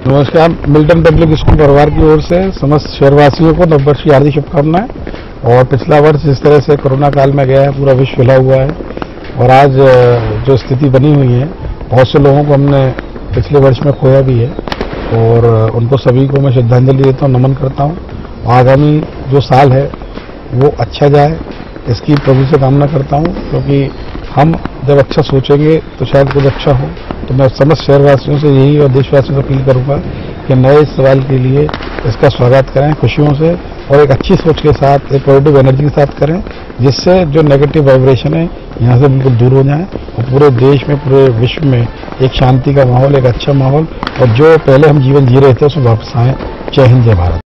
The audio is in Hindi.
नमस्कार। मिल्टन पब्लिक स्कूल परिवार की ओर से समस्त शहरवासियों को नववर्ष की हार्दिक शुभकामनाएं। और पिछला वर्ष जिस तरह से कोरोना काल में गया है, पूरा विश्व हिला हुआ है और आज जो स्थिति बनी हुई है, बहुत से लोगों को हमने पिछले वर्ष में खोया भी है और उनको सभी को मैं श्रद्धांजलि देता हूँ, नमन करता हूँ। आगामी जो साल है वो अच्छा जाए, इसकी प्रभु से कामना करता हूँ, क्योंकि हम जब अच्छा सोचेंगे तो शायद कुछ अच्छा हो। तो मैं समस्त शहरवासियों से यही और देशवासियों से अपील करूंगा कि नए सवाल के लिए इसका स्वागत करें खुशियों से और एक अच्छी सोच के साथ, एक पॉजिटिव एनर्जी के साथ करें, जिससे जो नेगेटिव वाइब्रेशन है यहाँ से बिल्कुल दूर हो जाए और पूरे देश में, पूरे विश्व में एक शांति का माहौल, एक अच्छा माहौल और जो पहले हम जीवन जी रहे थे उसमें वापस आए। जय हिंद, जय भारत।